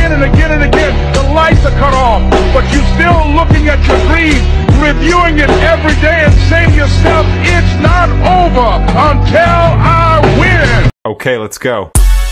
again and again and again. The lights are cut off, but you're still looking at your dream, reviewing it every day and saying to yourself, it's not over until I win. Okay, let's go.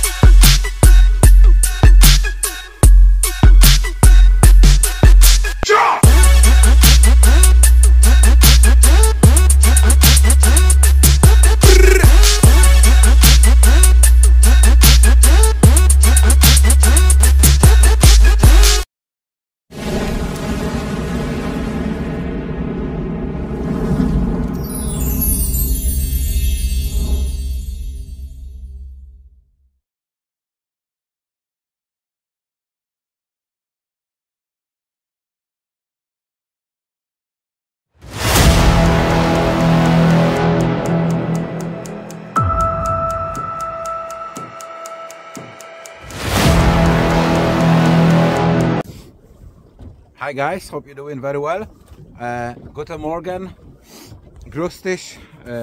Hi guys, hope you're doing very well. Guten Morgen, grüß dich,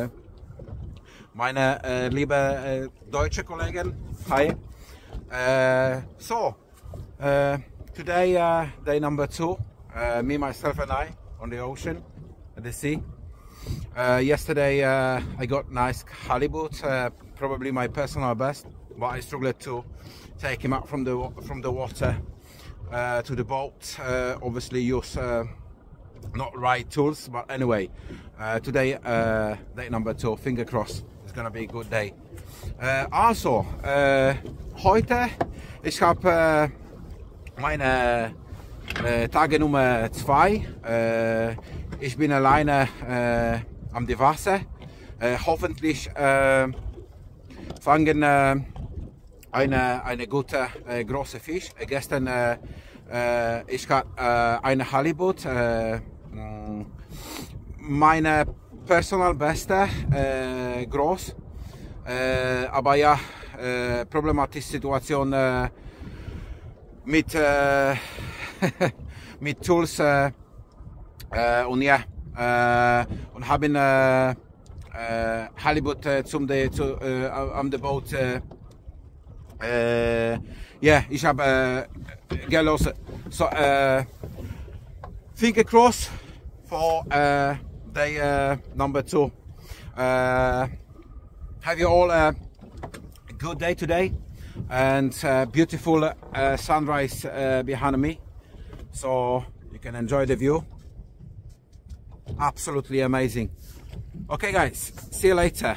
meine liebe deutsche Kollegen. Hi. Today day number 2, me, myself and I on the ocean, at the sea. Yesterday I got nice halibut, probably my personal best, but I struggled to take him out from the water to the boat. Obviously use not right tools, but anyway, today day number 2, finger crossed, it's gonna be a good day. Also heute ich habe meine Tage Nummer 2. Ich bin alleine am die Wasser. Hoffentlich fangen eine gute große Fisch. Gestern ich hatte eine Halibut, meine personal beste, groß, aber ja, problematische Situation mit mit Tools und ja, und haben Halibut am der Boot. Ja, ich habe gelassen. So, finger cross for day number 2. Have you all a good day today, and beautiful sunrise behind me, so you can enjoy the view. Absolutely amazing. Okay guys, see you later.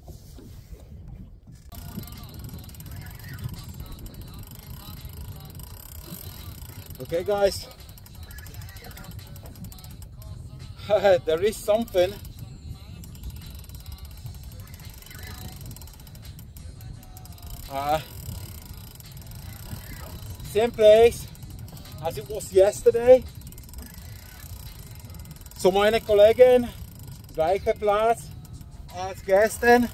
Okay guys, there is something. Same place as it was yesterday. So meine Kollegen, gleicher Platz als gestern.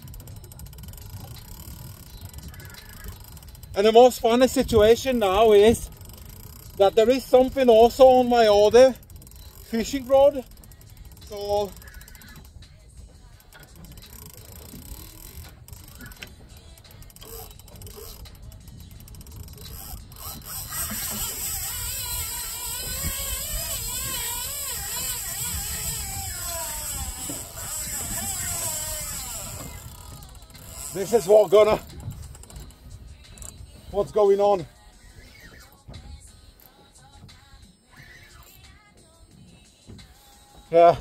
And the most funny situation now is that there is something also on my other fishing rod. So this is what's going on. Yeah.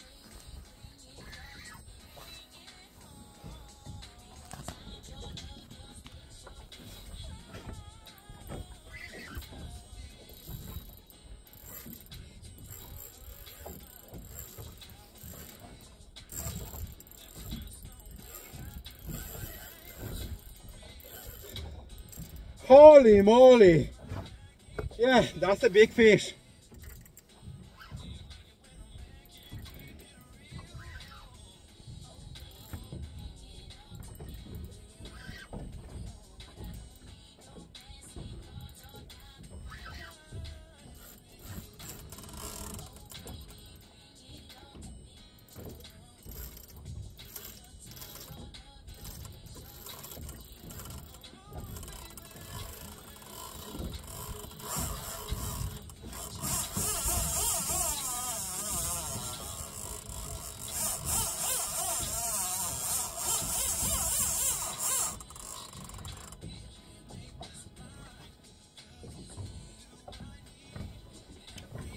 Holy moly! Yeah, that's a big fish.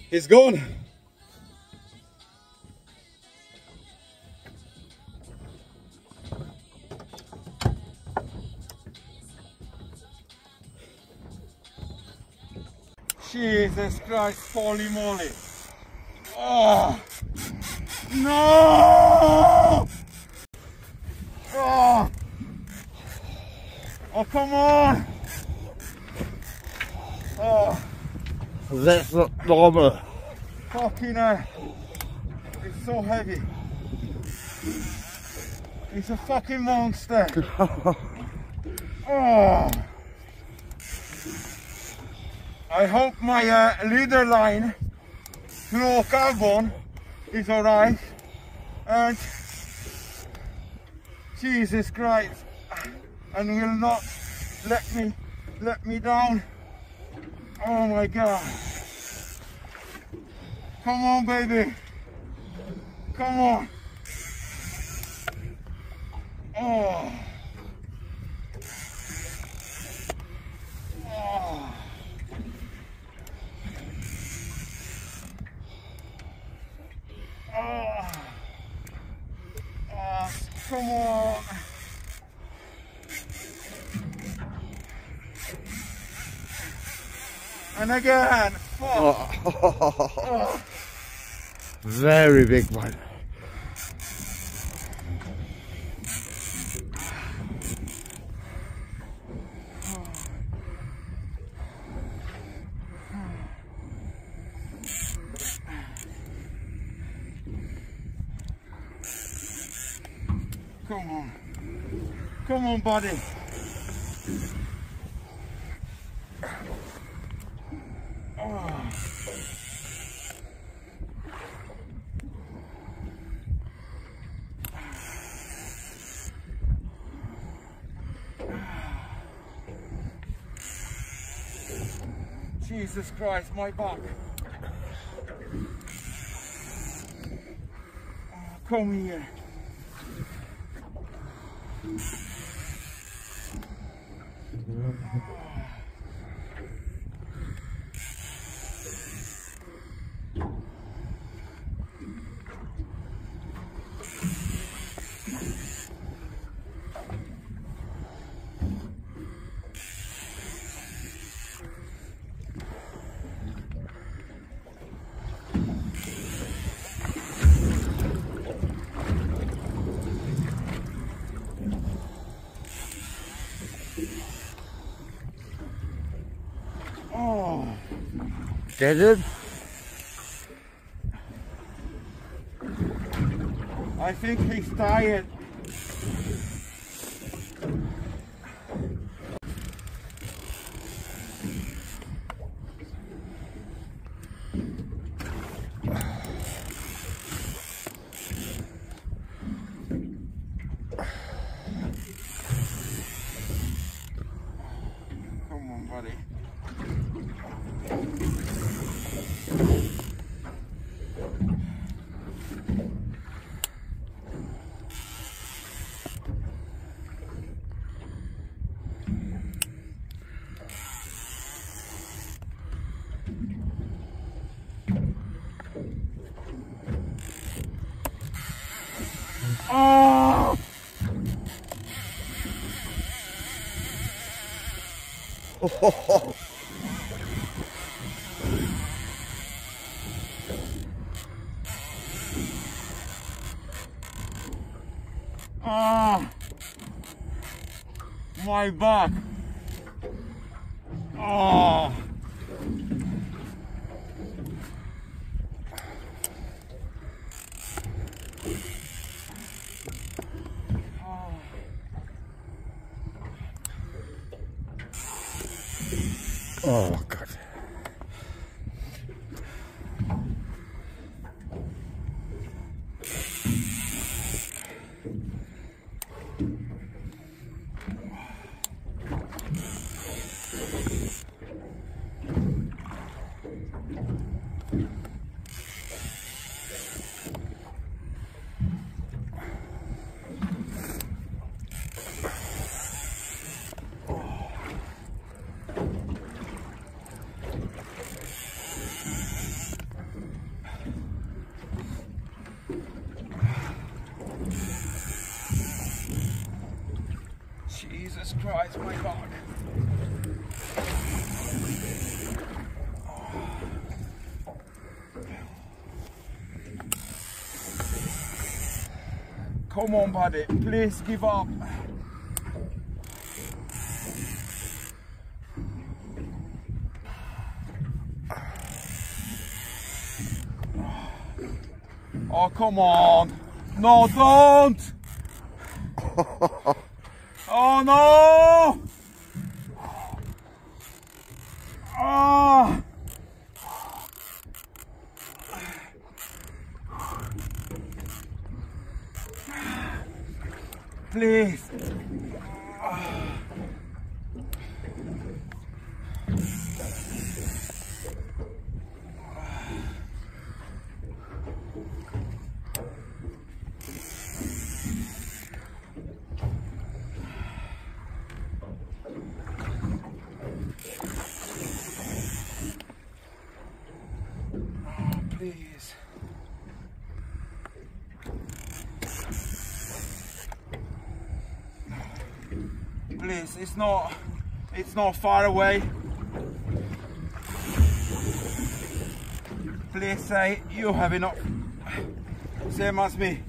He's gone. Jesus Christ, holy moly. Oh, no! Oh, oh come on! Oh, that's not normal. fucking hell. It's so heavy. It's a fucking monster. Oh. I hope my leader line, fluorocarbon, is alright. And Jesus Christ, and will not let me down. Oh my God. Come on, baby. Come on. Oh. Oh. Oh. Oh, come on. And again. Oh. Oh. Very big one. Come on. Come on, buddy. Oh. Jesus Christ, my back. Oh, come here. Oh, Did it? I think he's tired. Come on, buddy. Oh! Oh. Ah, my back. Oh. Oh God. Jesus Christ, my back. Come on, buddy, please give up. Oh, come on. No, don't. Oh, no. Oh. Please. Please. Please, it's not far away. Please say you have enough. Same as me.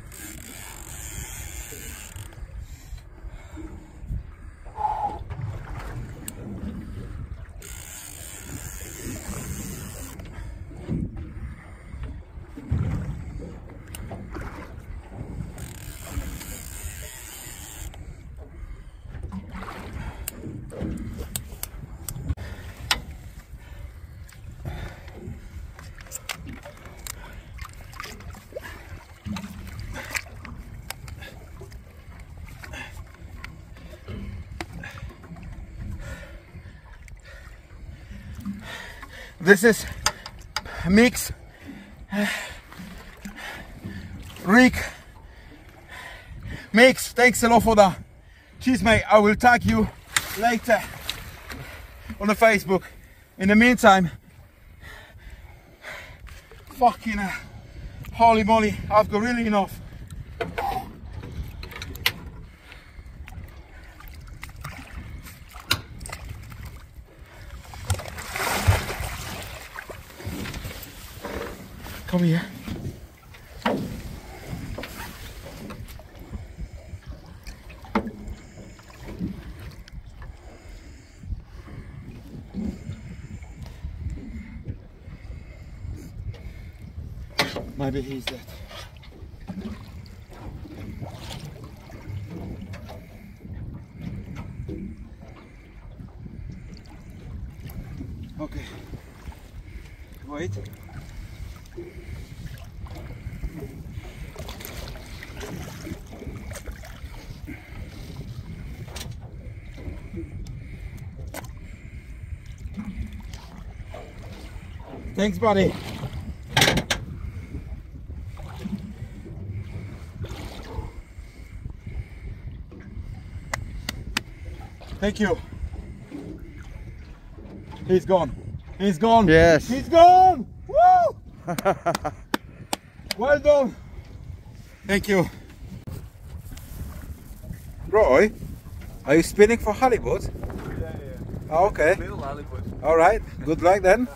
This is mix Rick mix. Thanks a lot for that. Cheers, mate. I will tag you later on the Facebook. In the meantime, fucking holy moly, I've got really enough. Come here. Maybe he's dead. Okay. Wait. Thanks, buddy. Thank you. He's gone. He's gone. Yes. He's gone. Woo! Well done. Thank you. Roy, are you spinning for Halibut? Yeah. Oh, okay. Little Halibut. All right. Good luck then.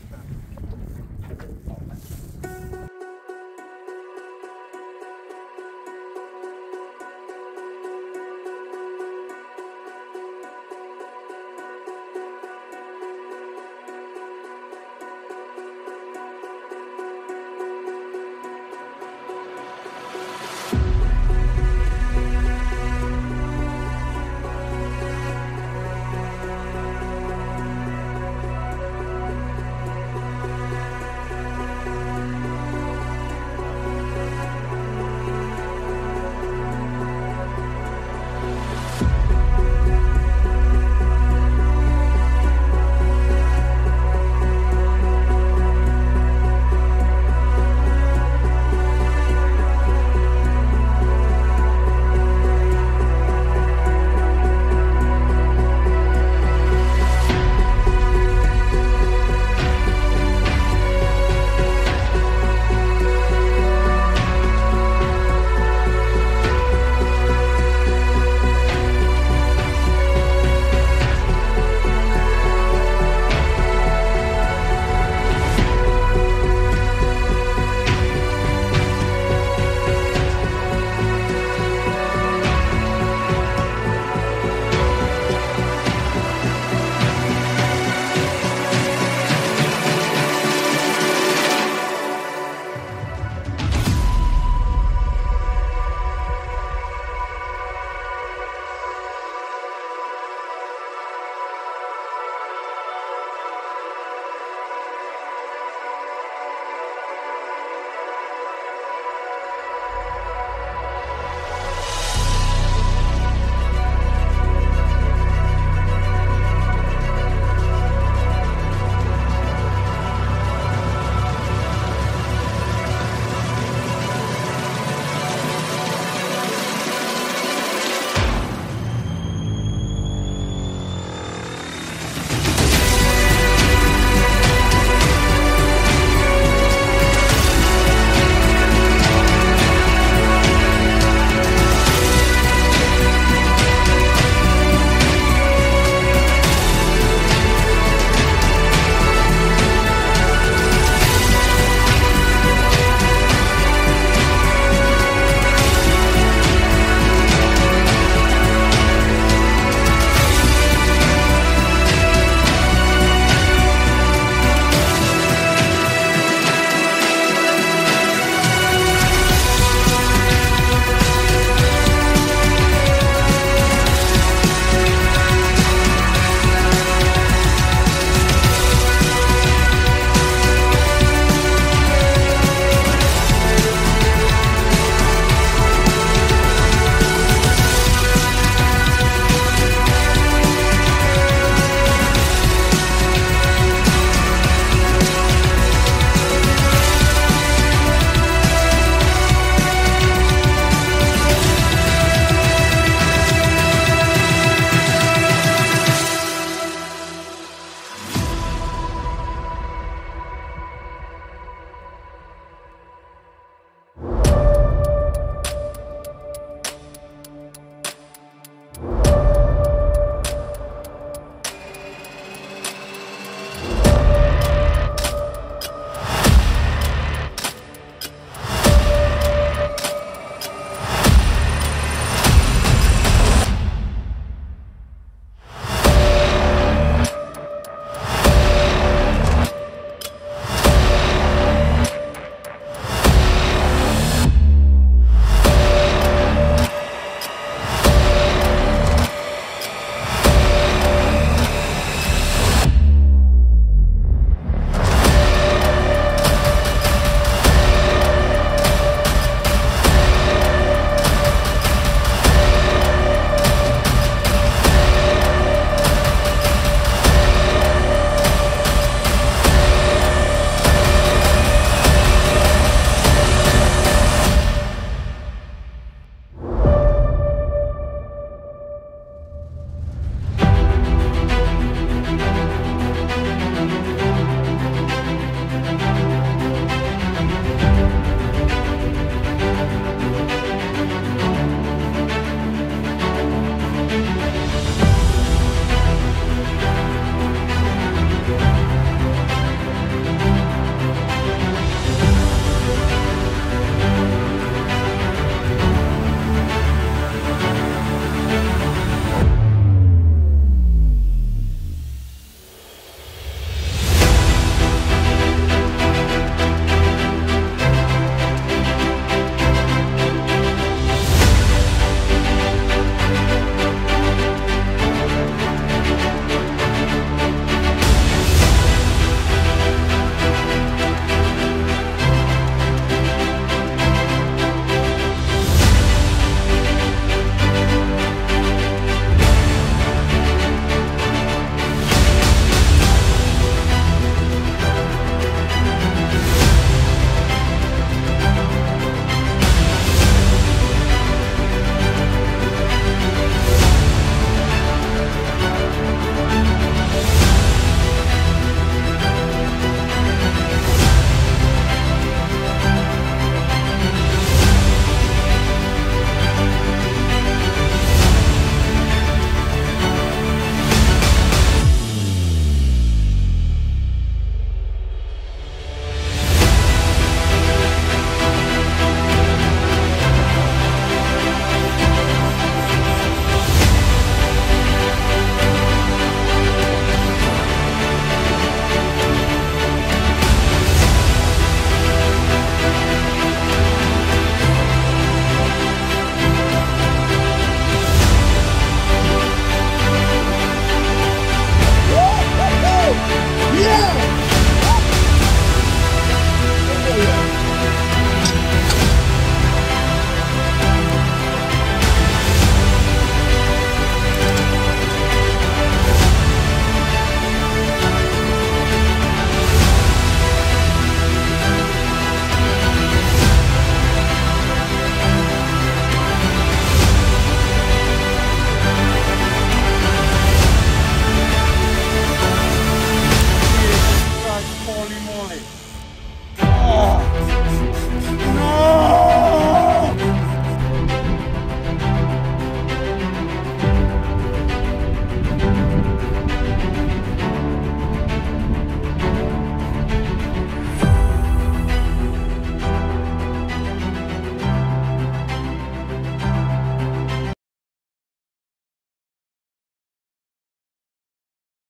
No!